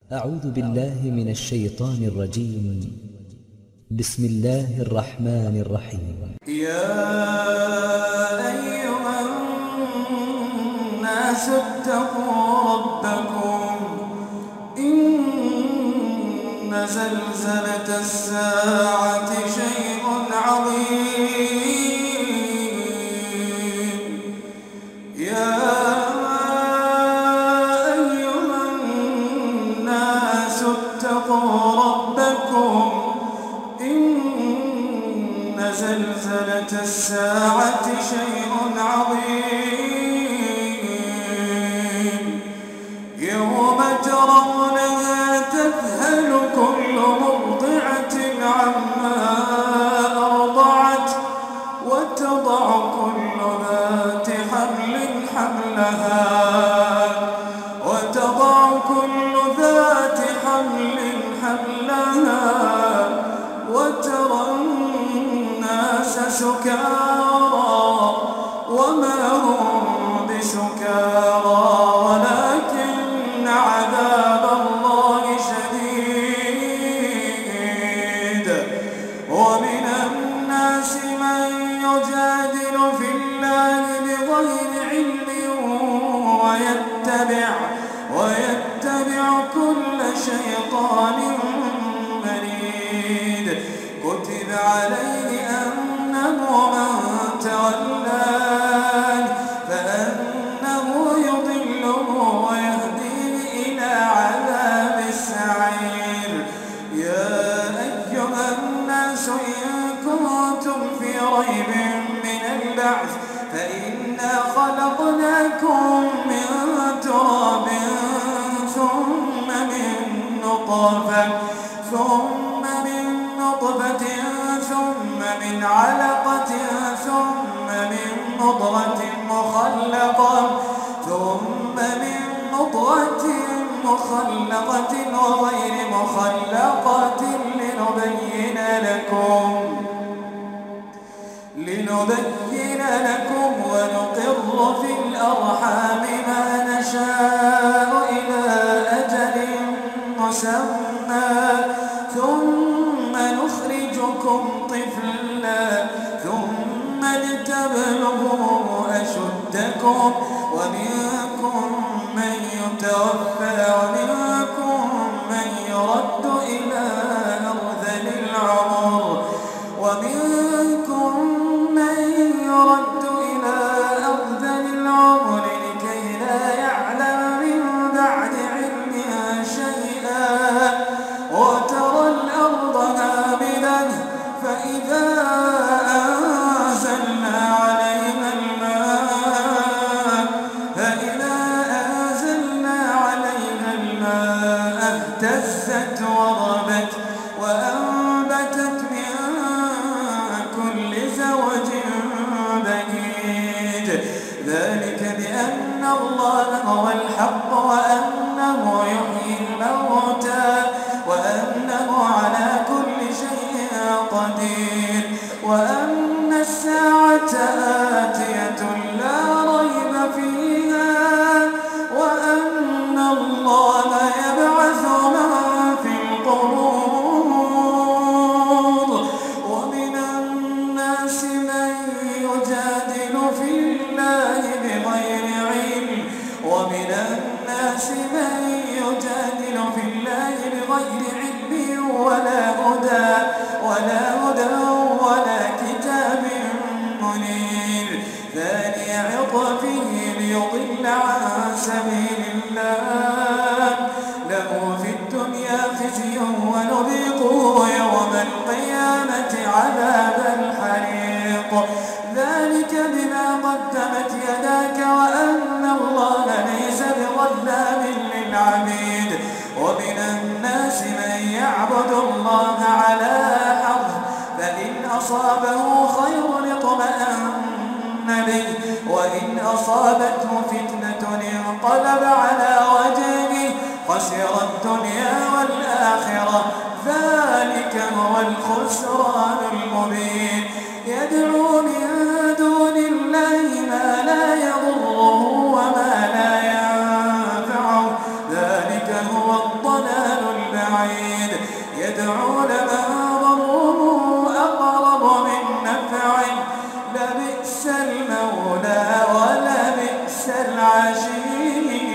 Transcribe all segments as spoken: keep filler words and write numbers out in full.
أعوذ بالله من الشيطان الرجيم. بسم الله الرحمن الرحيم. يا أيها الناس اتقوا ربكم إن زلزلة الساعة شيء عظيم. يا أيها الناس اتقوا ربكم إن زلزلة الساعة شيء عظيم. يوم ترونها تذهل كل مرضعة عما أرضعت وتضع كل ذات حمل حملها وتضع كل ذات حمل حملها وترى الناس سكارى وما هم بسكارى ولكن عذاب الله شديد. ومن الناس من يجادل في الله بغير علم ويتبع ويتبع كل شيطان مريد. كتب عليه أنه من تولاه فأنه يضله ويهديه إلى عذاب السعير. يا أيها الناس إن كنتم في ريب من البعث فإنا خلقناكم من تراب ثم من نطفة ثم من نطفة ثم من علقة ثم من مضغة مخلقة ثم من مضغة مخلقة وغير مخلقة لنبين لكم لنبين لكم ونقر في الأرحام ما نشاء إلى أجل مسمى ثم نخرجكم طفلا ثم لتبلغوا أشدكم ومنكم من يتوفى ومنكم من يرد إلى أرذل العمر ومنكم من يرد إلى أرذل العمر لكي لا يعلم من بعد علم شيئا. وترى الأرض هامدة فإذا أنزلنا عليها الماء فإذا أنزلنا عليها الماء اهتزت وربت وأنبتت من كل زوج بهيج. ذلك بأن الله هو الحق وأنه يحيي الموتى وأنه على كل شيء قدير وأن الساعة آتية لا ريب فيها وأن الله يبعث من في القبور. ومن الناس من يجادل في الله بغير علم ومن الناس من يجادل في الله بغير علم ولا هدى ولا هدى ولا كتاب منير. ثاني عطفه ليضل عن سبيل الله له في الدنيا خزي ونذيقه يوم القيامة عذاب الحريق. ذلك بما قدمت يداك وأن الله ليس بظلام للعبيد. ومن الناس من يعبد الله على حرف فإن أصابه خير اطمأن به وإن أصابته فتنة انقلب على وجهه خسر الدنيا والآخرة. ذلك هو الخسران المبين. يدعو من دون الله ما لا يضره وما لا ينفعه ذلك هو الضلال الضلال البعيد يدعو لمن ضره أقرب من نفعه لبئس المولى ولبئس العشير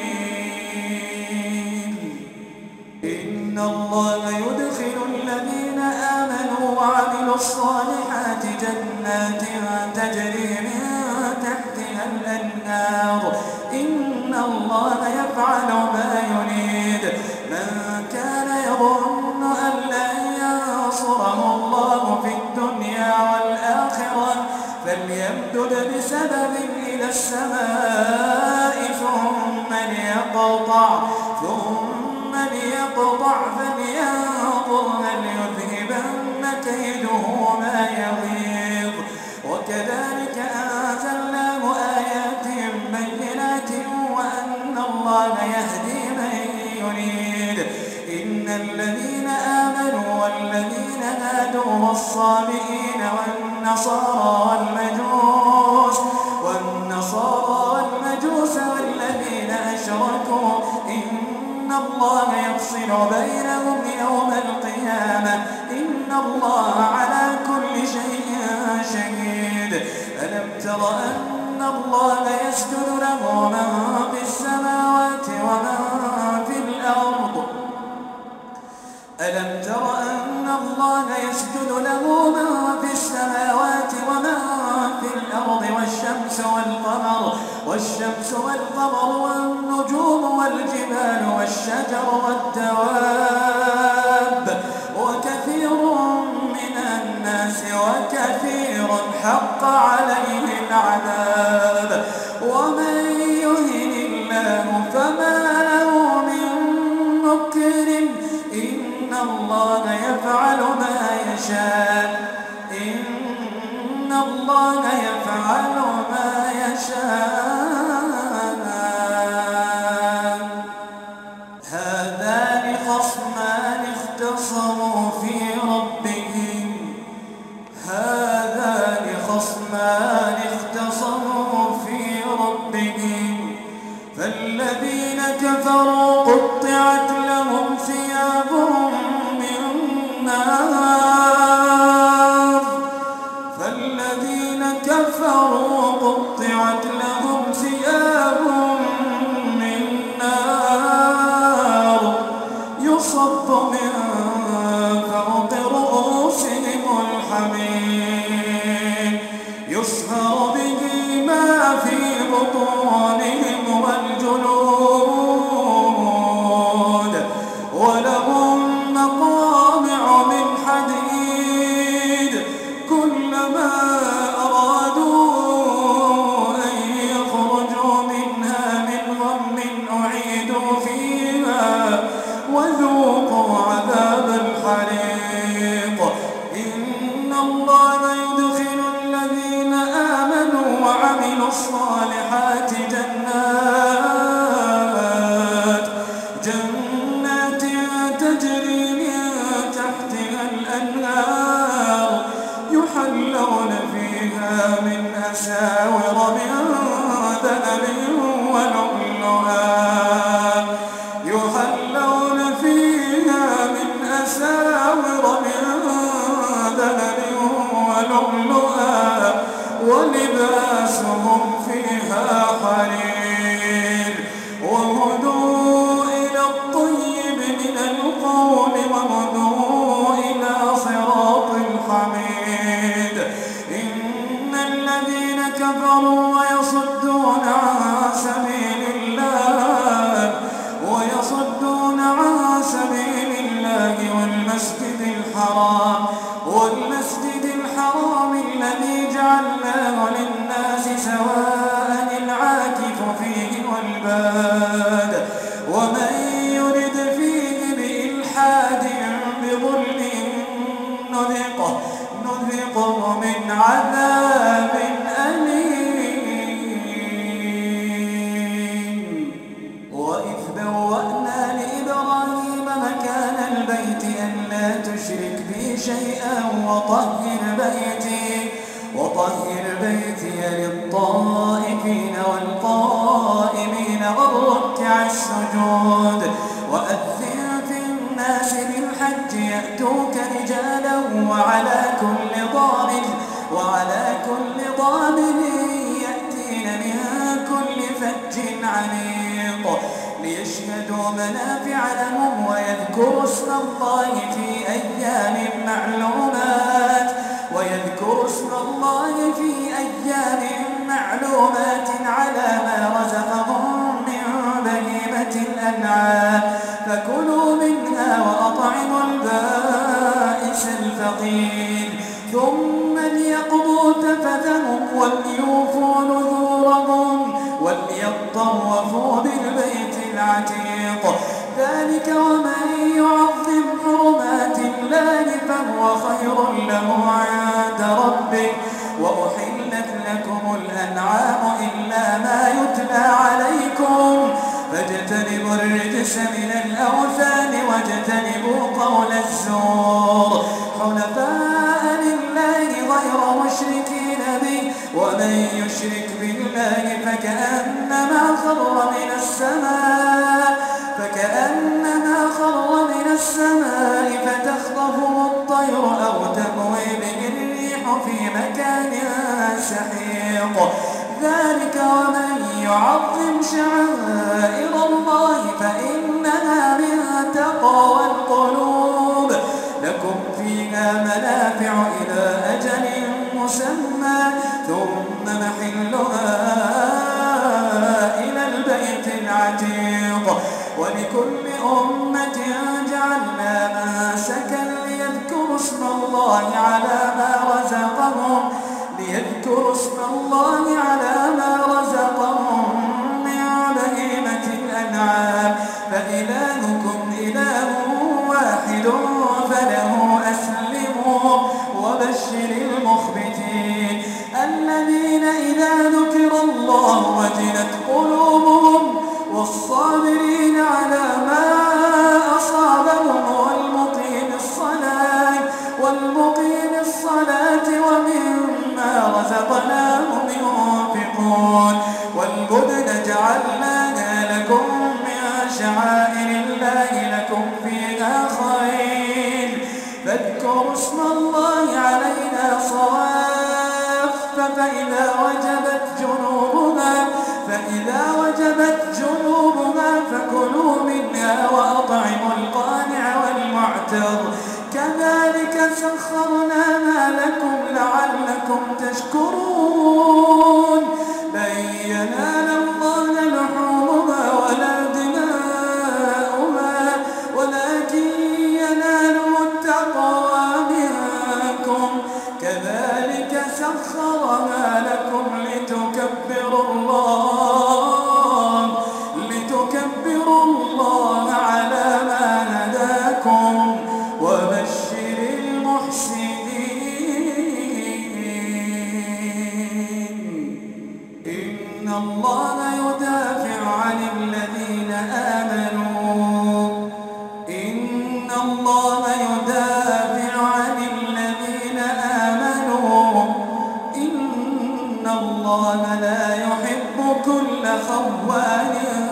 إن الله يدخل الذين آمنوا وعملوا الصالحات جنات تجري من تحتها الأنهار إن الله يفعل ما يريد من كان يظن أن لن ينصره الله في الدنيا والآخرة فليمدد بسبب إلى السماء ثم ليقطع ثم ليقطع فلينظر هل يذهبن كيده ما يغيظ وكذلك أنزلناه آيات بينات وأن الله يهدي من يريد إن الذين آمنوا والذين هادوا والصابئين والنصارى والمجوس والنصارى والمجوس والذين أشركوا إن الله يفصل بينهم يوم القيامة إن الله على كل شيء شهيد ألم تر أن الله يسجد له من في السماوات ومن في الأرض ألم تر أن الله يسجد له من في السماوات ومن في الأرض والشمس والقمر والشمس والقمر والنجوم والجبال والشجر والدواب وكثير من الناس وكثير حق عليه العذاب ومن يهن الله فما له من مكرم إن الله يفعل ما يشاء إن الله يفعل ما يشاء هذان خصمان اختصموا في ربهم هذان خصمان اختصموا في ربهم فالذين كفروا قطعت لهم ثياب من نار فالذين كفروا قطعت لهم ثياب من نار يصب من فوق رؤوسهم الحميم يصهر به ما في بطونهم والجلود ولهم مقامع من حديد كلما أرادوا أن يخرجوا منها من غم أعيدوا فيها وذوقوا عذاب الحريق إن الله يدخل الذين آمنوا وعملوا الصالحات جنات جنات تجري من تحتها الأنهار يحلون فيها من أساور من ذهب ولؤلؤا يحلون فيها من أساور من ذهب ولؤلؤا ولباسهم فيها حرير وهدوا إلى الطيب من القول وهدوا إلى صراط الحميد إن الذين كفروا ويصدون عن سبيل الله ويصدون عن سبيل الله والمسجد الحرام والمسجد الحرام الذي جعلناه للناس سواء العاكف فيه والباد ومن يرد فيه بإلحاد بظلم نذقه نذقه من عذاب أليم وإذ بوأنا لإبراهيم مكان البيت ألا تشرك بي شيئا وطهر بيتي وطهر بيتي للطائفين والقائمين والركع السجود وأذن يأتوك رجالا وعلى كل ضامر وعلى كل ضامر يأتين من كل فج عميق ليشهدوا منافع لهم ويذكروا اسم الله في أيام معلومات ويذكروا اسم الله في أيام معلومات على ما رزقهم من بهيمة الأنعام فكلوا منها وأطعموا البائس الفقير ثم ليقضوا تفثهم وليوفوا نذورهم وليطوفوا بالبيت العتيق ذلك ومن يعظم حرمات الله فهو خير له عند ربه وأحلت لكم الأنعام إلا ما يتلى عليكم فاجتنبوا الرجس من الأوثان واجتنبوا قول الزور حنفاء لله غير مشركين به ومن يشرك بالله فكأنما خر من السماء فكأنما خر من السماء فتخطفه الطير أو تهوي به الريح في مكان سحيق ذلك ومن يعظم شعائر الله فإنها من تقوى القلوب لكم فيها منافع إلى أجل مسمى ثم محلها إلى البيت العتيق ولكل أمة جعلنا منسكا ليذكروا اسم الله على ما رزقهم ليذكروا اسم الله على ما رزقهم من بهيمة الأنعام فإلهكم إله واحد فله أسلموا وبشر المخبتين الذين إذا ذكر الله وجلت قلوبهم والصابرين على ما أصابهم والمقيم الصلاة والمقيم الصلاة ومما رزقناهم ينفقون والبدن جعلناها لكم من شعائر الله لكم فيها خير فاذكروا اسم الله عليها صواف فإذا وجبت جنوبها فإذا وجبت جنوبها فكلوا منها وأطعموا القانع والمعتر كذلك سخرناها لكم لعلكم تشكرون لن ينال الله لحومها ولا دماؤها ولكن يناله التقوى منكم كذلك سخرها لكم لتكبروا الله لتكبروا الله على ما هداكم وبشر المحسنين إن الله يدافع عن الذين آمنوا إن الله يدافع عن الذين آمنوا إن الله لا يحب كل خوان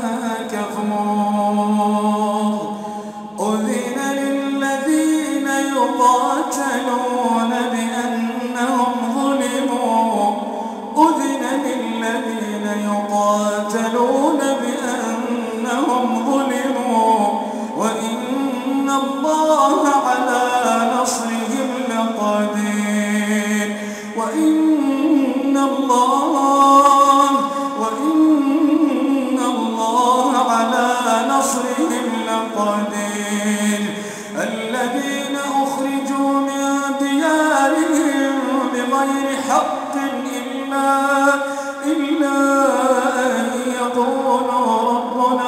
كفور أذن للذين يقاتلون بأنهم ظلموا أذن للذين يقاتلون بأنهم ظلموا وإن الله على نصرهم لقدير وإن الله وإن الله على نصرهم لقدير الذين أخرجوا من ديارهم بغير حق إلا إلا أن يقولوا ربنا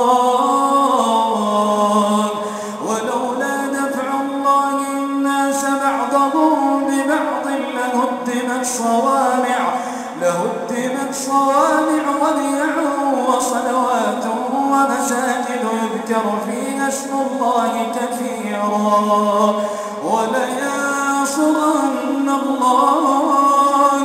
الله ولولا دفع الله الناس بعضهم ببعض لهدمت صوامع لهدمت صوامع وبيع وصلوات ومساجد يذكر فيها اسم الله كثيرا ولينصرن الله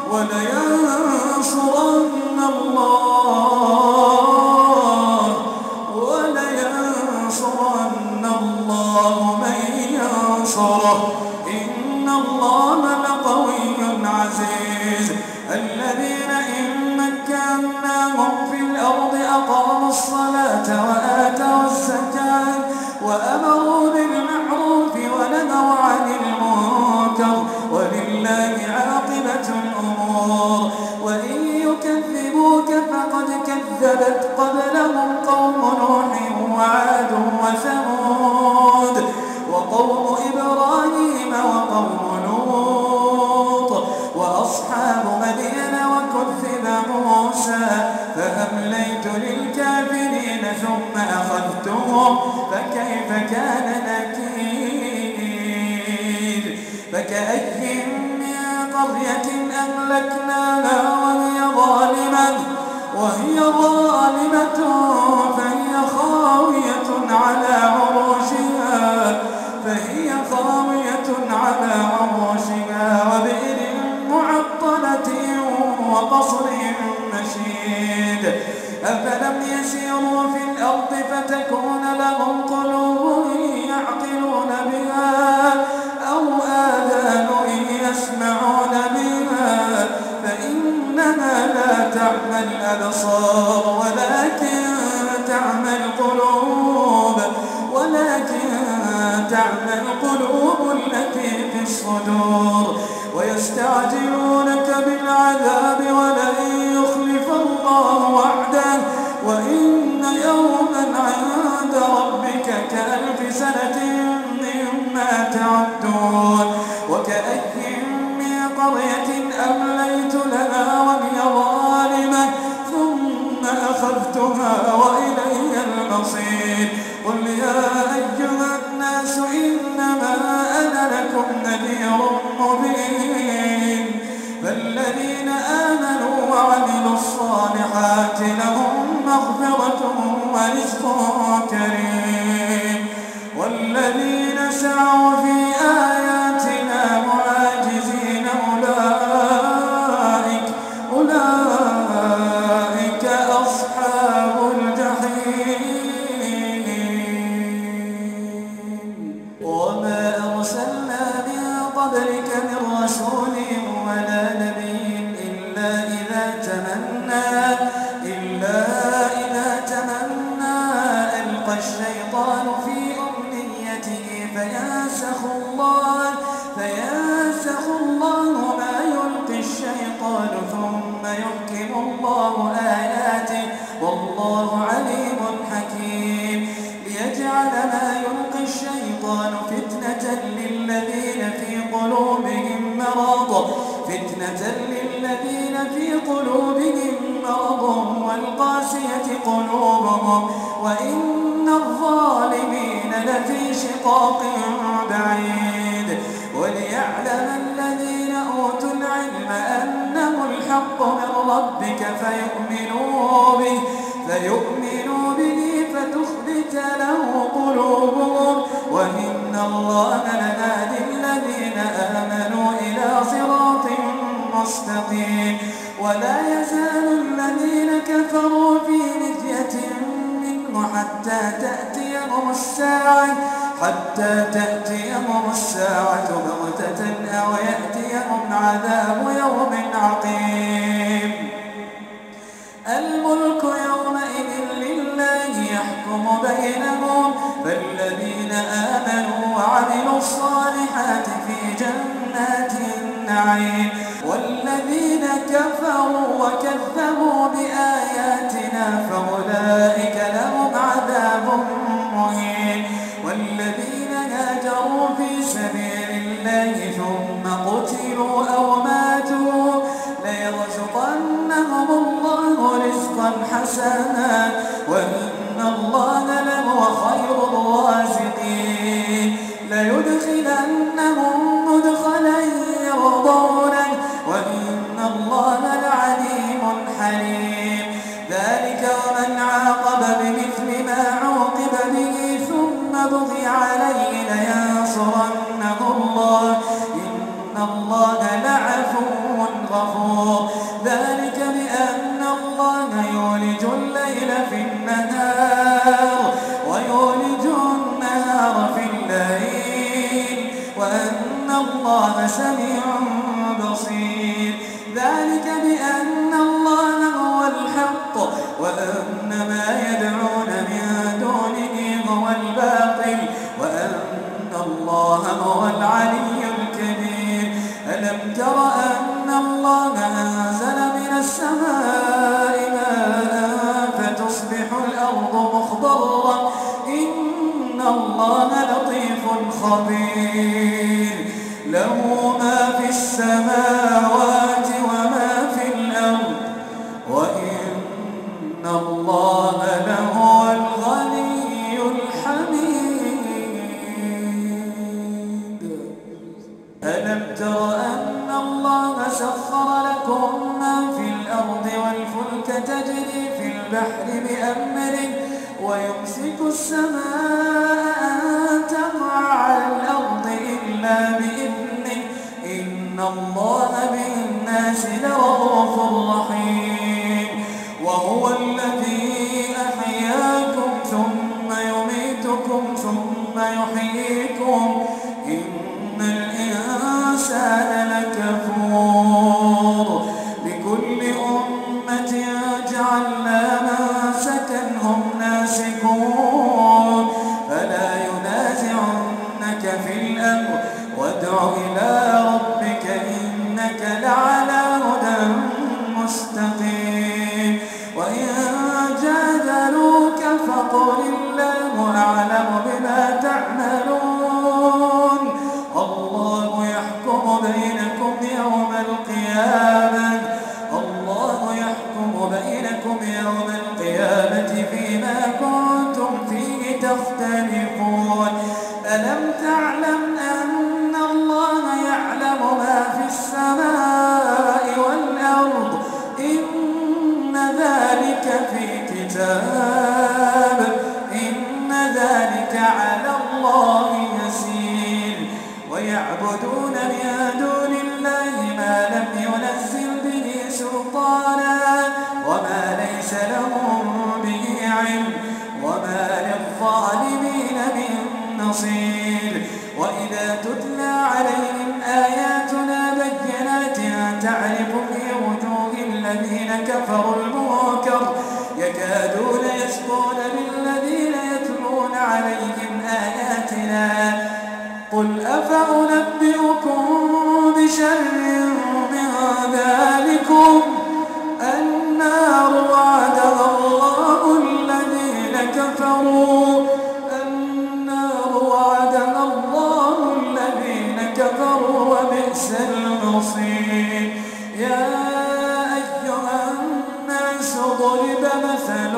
ولينصرن الله ولينصرن ينصرن الله من ينصره إن الله لقوي عزيز. الذين إن مكناهم في الأرض أقاموا الصلاة وآتوا الزكاة وأمروا بالمعروف ونهوا عن المنكر ولله عاقبة الأمور. وإن يكذبوك فقد كذبت قبلهم قوم نوح وعاد وثمود وقوم إبراهيم وقوم لوط وأصحاب مدين وكذب موسى فأمليت للكافرين ثم أخذتهم فكيف كان نكير. فكأي من قرية أهلكناها وهي ظالمة وهي ظالمة فهي خاوية على عروشها فهي خاوية على عروشها وبئر معطلة وقصر مشيد. أفلم يسيروا في الأرض فتكون لهم قلوب يعقلون بها أو آذان يسمعون بها فإنها لا تعمى الأبصار ولكن تعمى القلوب ولكن تعمى القلوب التي في الصدور. ويستعجلونك بالعذاب ولن يخلف الله وعده وإن يوما عند ربك كألف سنة مما تعدون. وكأي من قرية أمليت لها وهي ظالمة ثم أخذتها وإلي المصير. قل يا أيها الناس إنما أنا لكم نذير مبين. فالذين آمنوا وعملوا الصالحات لهم مغفرة ورزق كريم. والذين سعوا في آياتنا معاجزين أولئك أولئك أصحاب الجحيم. وما أرسلنا من قبلك من رسول ولا نبي إلا إذا تمنى إلا إذا تمنى ألقى الشيطان في أمنيته فينسخ الله فينسخ الله ما يلقي الشيطان ثم يحكم الله آياته والله عليم حكيم. ليجعل ما يلقي الشيطان فتنة للذين في قلوبهم مرض فتنة للذين في قلوبهم مرض والقاسية قلوبهم وإن الظالمين لفي شقاق بعيد. وليعلم الذين أوتوا العلم أنه الحق من ربك فيؤمنوا به فيؤمنوا به فتخبت له قلوبهم وإن الله لهادي الذين آمنوا إلى صراط مستقيم. ولا يزال الذين كفروا في مرية منه حتى تأتيهم الساعة حتى تأتيهم الساعة بغتة أو يأتيهم عذاب يوم عقيم. الملك يومئذ لله يحكم بينهم فالذين آمنوا وعملوا الصالحات في جنات النعيم والذين كفروا وكذبوا بآياتنا فأولئك لهم عذاب مهين. والذين هاجروا في سبيل الله ثم قتلوا أو ماتوا ليرزقنهم الله رزقا حسنا وإن الله لهو خير الرازقين. ليدخلنهم مدخلا يرضونه وإن الله لعليم حليم. ذلك ومن عاقب بمثل ما عوقب به ثم بغي عليه لينصرنه الله إن الله لعفو غفور. ذلك بأن الله يولج الليل في النهار ويولج النهار الله سميع بصير. ذلك بأن الله هو الحق وأن ما يدعون من دونه هو الباطل وأن الله هو العلي الكبير. ألم تر أن الله أنزل من السماء ماء فتصبح الأرض مخضرة إن الله لطيف خبير. له ما في السماوات وما في الأرض وإن الله لهو الغني الحميد. ألم تر أن الله سخر لكم ما في الأرض والفلك تجري في البحر بأمره ويمسك السماء أن تقع على الأرض إلا بإذنه إن الله بالناس لرءوف رحيم. وهو الذي أحياكم ثم يميتكم ثم يحييكم إن الإنسان لكفور. لكل أمة جعلنا منسكا هم ناسكون فلا ينازعنك في الأمر وادع إلى ربك إنك لعلى هدى مستقيم. وإن جادلوك فقل الله أعلم بما تعملون الله يحكم بينكم يوم القيامة الله يحكم بينكم يوم القيامة فيما كنتم فيه تختلفون. ألم تعلم أن الله يعلم ما في السماء والأرض إن ذلك في كتاب إن ذلك على الله يسير. ويعبدون من دون الله ما لم ينزل به سلطانا وما ليس لهم به علم وما للظالمين من نصير. وإذا تتلى عليهم آياتنا بينات تعرف في وجوه الذين كفروا المنكر يكادون يسطون بالذين يتلون عليهم آياتنا قل أفأنبئكم بشر من ذلكم النار وعدها الله الذين كفروا النار وعدها الله الذين كفروا وبئس المصير. يا أيها الناس ضرب مثل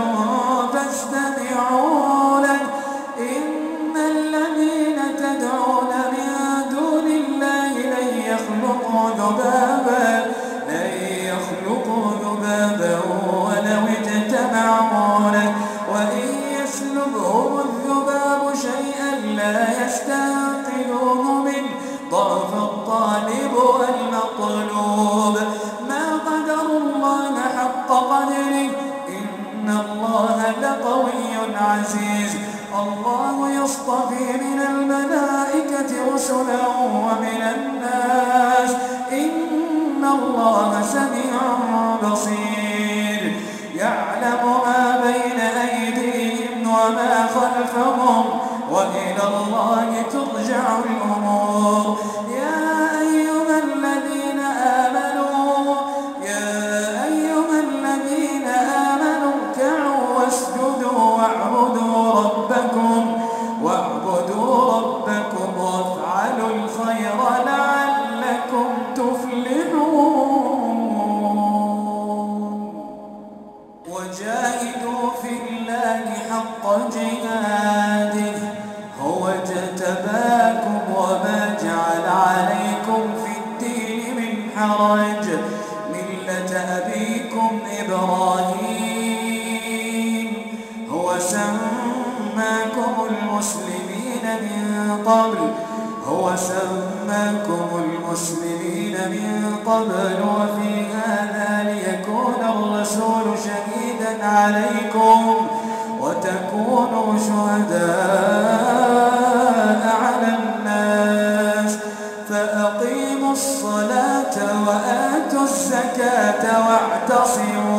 فاستمعوا له إن الذين تدعون من دون الله لن يخلقوا ذبابا لن يخلقوا ذبابا ولو اجتمعوا له وإن يسلبهم الذباب شيئا لا يستنقذوه منه ضعف الطالب والمطلوب. ما قدر الله حق قدره إن الله لقوي عزيز. الله يصطفي من الملائكة رسلا ومن الناس إن الله سميع بصير. يعلم ما بين أيديهم وما خلفهم وإلى الله ترجع الأمور. يا أيها الذين آمنوا يا أيها الذين آمنوا اركعوا واسجدوا واعبدوا ربكم واعبدوا ربكم وافعلوا الخير لعلكم تفلحون. وجاهدوا في الله حق جهاده هو اجتباكم وما جعل عليكم في الدين من حرج ملة أبيكم إبراهيم هو سماكم المسلمين من قبل هو سماكم المسلمين من قبل وفي هذا ليكون الرسول شهيدا عليكم وتكونوا شهداء على الناس فأقيموا الزكاة واعتصموا